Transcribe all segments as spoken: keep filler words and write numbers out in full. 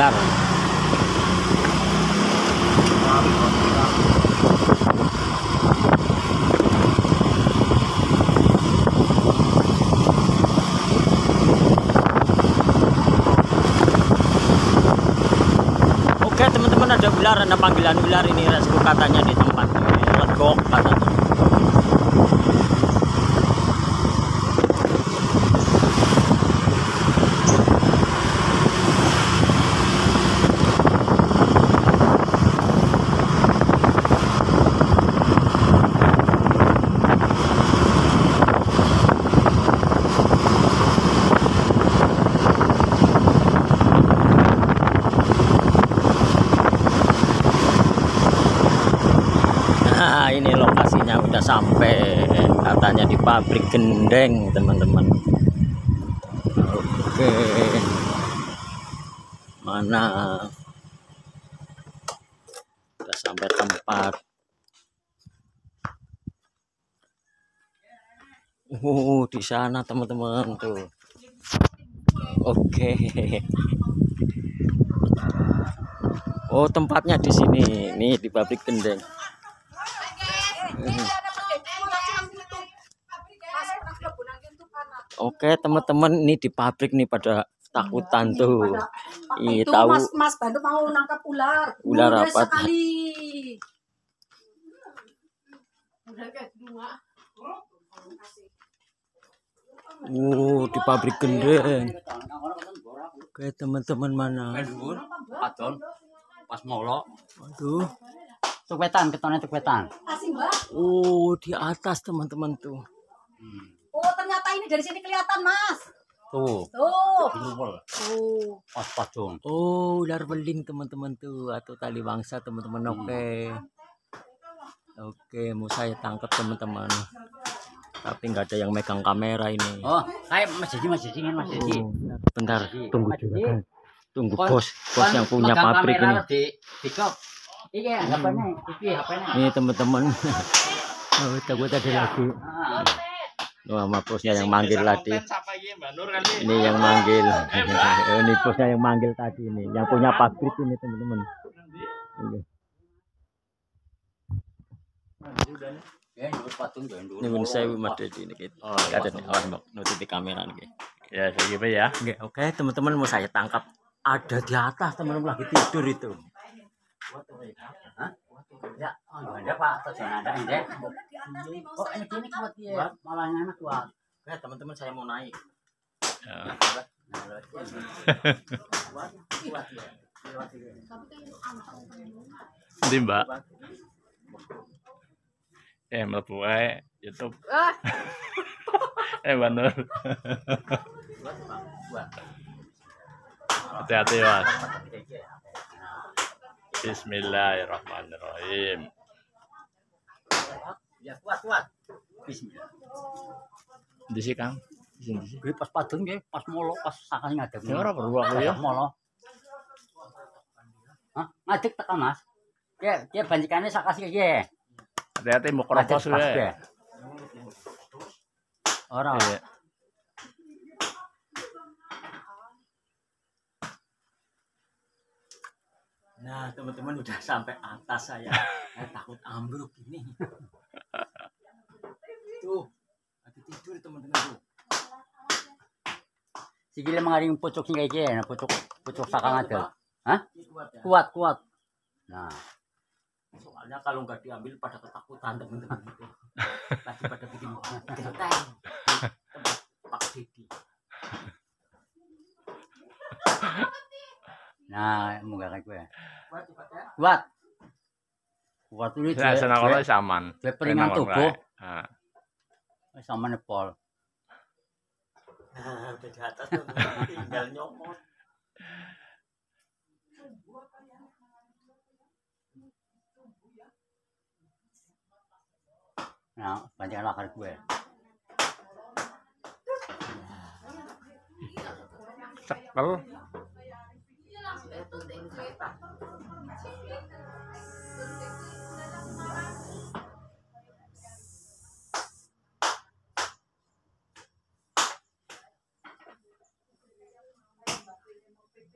ular. Oke teman-teman, ada ular, ada panggilan ular ini resku katanya di tempat ini. Legok katanya. Nah, ini lokasinya udah sampai katanya di pabrik gendeng teman-teman. Oke, mana udah sampai tempat. Uh, di sana teman-teman tuh. Oke. Oh, tempatnya di sini nih, di pabrik gendeng. Oke teman-teman, ini di pabrik nih pada takutan tuh. Ih, tahu Mas Mas Bantu mau nangkap ular. Ular apa? Sekali. Uh, di pabrik gendeng. Oke teman-teman, mana? Padon pas molo. Aduh. Tuk wetan, ketone tuk wetan. Oh, di atas teman-teman tuh. Hmm. Oh, ternyata ini dari sini kelihatan, Mas. Tuh. Tuh. Tuh. Tuh. Pas padon. Oh, ular beling teman-teman tuh, atau tali bangsa teman-teman. Oke. Oke, mau saya tangkap teman-teman. Tapi nggak ada yang megang kamera ini. Oh, kayak Mas Jadi, Mas Jadi, Mas Jadi. Oh, bentar, tunggu juga kan. Tunggu Kon, bos, bos kon yang punya megang pabrik kamera ini. Di, di kop. Iya, H P-nya, iki H P-nya. Ini teman-teman. Oh, takut ada lagi. Ah. Wah, sama bosnya yang manggil tadi. Ini yang manggil. Ini bosnya yang manggil tadi ini. Yang punya pabrik ini teman-teman. Ini pun saya mati di ini. Oh, ada nih. Awas mbak, nutupi kamera nih. Ya, segitu ya. Oke, oke teman-teman, mau saya tangkap. Ada di atas teman-teman, lagi tidur itu. Hah? Ya, oh, ada Pak, terjun ada ini. Oh, ini gini kuat ya. Malah enak kuat. Oke, teman-teman, saya mau naik. Ya. Ndi, Mbak. Eh, mlebu wae YouTube. Eh, Banur. Hati-hati, Mas. Bismillahirrahmanirrahim. Ya, kuat, kuat. Bismillah. Di sini, Kang. Di sini, di sini. Gue pas padun nggih, pas molo, pas sakane ngadeg. Ya ora perlu aku ya. Molo. Hah? Ngadeg tekan, Mas. Ya, dia banjikane sak kasih iki. Hati-hati mau keropos wae. Ora. Iya. Nah, teman-teman udah sampai atas saya. Saya takut ambruk ini. Tuh, lagi tidur teman-teman tuh. Sikile mengaring pucuk sing iki, nah pucuk pucuk sakang ada. Hah? Kuat, ya? Kuat, kuat. Nah, Soalnya kalau nggak diambil pada ketakutan teman-teman itu. Lagi pada bikin genteng. Pak Dedi. nah munggah kowe. Kuat, kuat ya. Kuat. Kuat iki. Nah, senang kalau saman. Dhewe peringan tubuh. Heeh. Wis samane pol. Nah, udah di atas teman-teman, tinggal nyomot. Nah, banyak lakar gue. Cekel.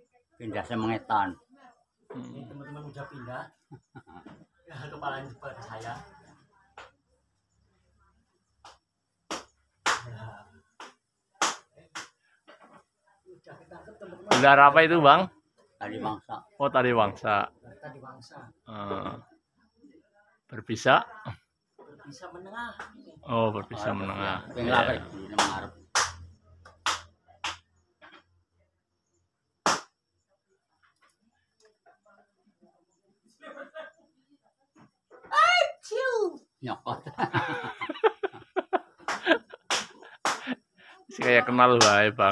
Pindah semengetan. Ini teman-teman udah pindah. Kepalanya pada saya. Ular apa itu, Bang? Tadi mangsa. Oh, tadi wangsa. Tadi bangsa. Eh, berbisa. Bisa menengah. Oh, berbisa menengah. Yang Iya. apa di ngarep. Nyokot. Si kayak kenal bae, Bang.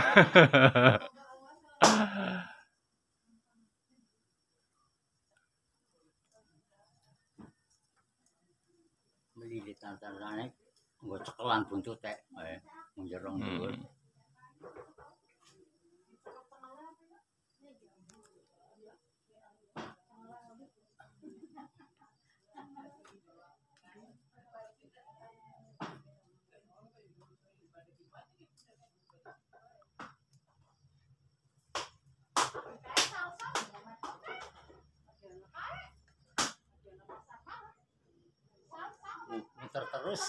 Melilit antarane nggo cekelan buntute eh njerong dhuwur. Hmm. Muter terus.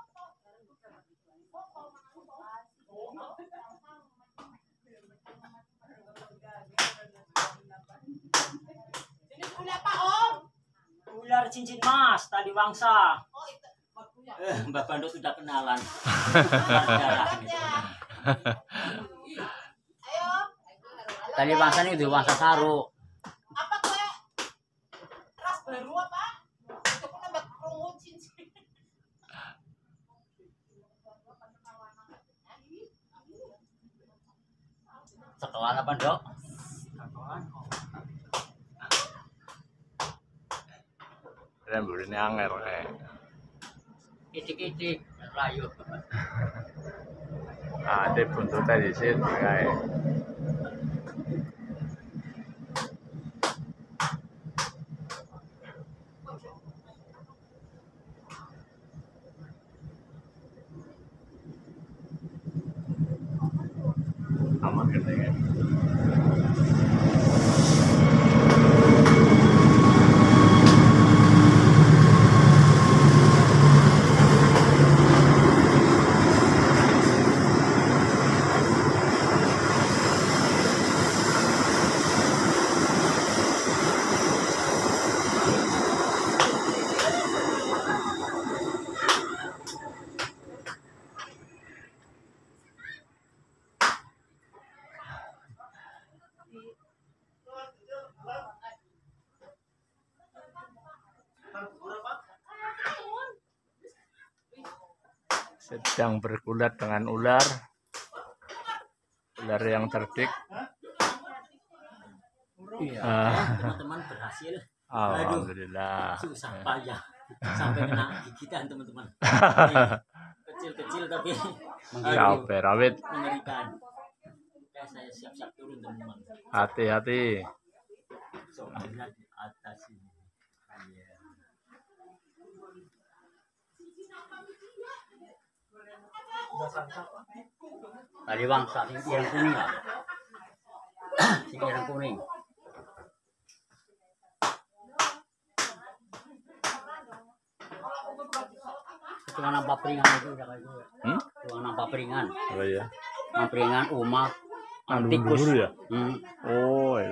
Ular cincin mas, tadi bangsa. Eh, Mbak Bandot sudah kenalan. Tadi bangsa ini udah bangsa saru. Apa kue? Ras baru apa? Itu pun nambah kerungu cincin. Cekelan apa, Dok? Dan burine anger kayak. Itik-itik rayu. Ada buntutnya di situ kayak. Aman katanya. Sedang bergulat dengan ular. Ular yang cerdik. Iya, Ah. teman-teman berhasil. Alhamdulillah. Susah payah sampai kena gigitan teman-teman. Kecil-kecil tapi Cabai rawit. mengerikan. Oke, saya siap-siap turun teman-teman. Hati-hati. Soalnya di atas ini. Iya. Tadi bangsa sing ireng kuning lah. Sing ireng kuning. Cuma nampak peringan itu udah kayak gitu. Hmm? Cuma nampak peringan. Oh iya. Peringan umat Anu tikus. buru ya? Hmm. Oh iya.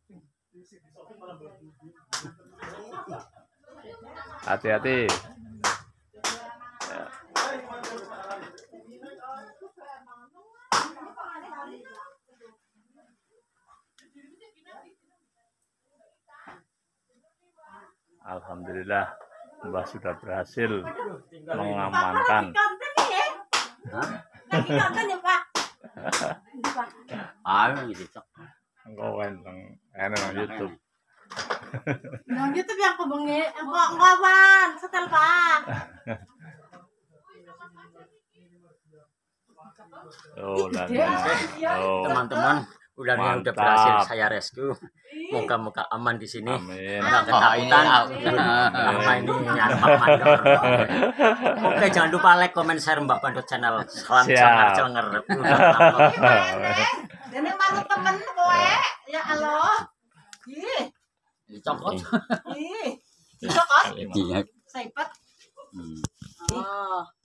Hati-hati. Alhamdulillah, Mbah sudah berhasil mengamankan. Hah? Lagi nonton ya Pak? Ah, gitu. Cok. Engkau kan nang ana nang YouTube. Nang YouTube yang kebengi, kok kawan, setel Pak. Oh, lan. Oh, Teman-teman, ularnya udah Mantap. berhasil saya rescue. Moga-moga aman di sini. amin. Nggak ketakutan. Apa ini Mbak Bandot? Oke, jangan lupa like, comment, share Mbak Bandot channel. Salam Siap. cenger cenger. Ini manut temen kowe. Ya Allah. Ih, Cokot. ih. Cokot. Iya. Saipat. Hmm. Oh.